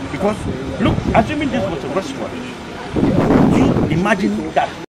Because look, assuming this was a restaurant, you imagine that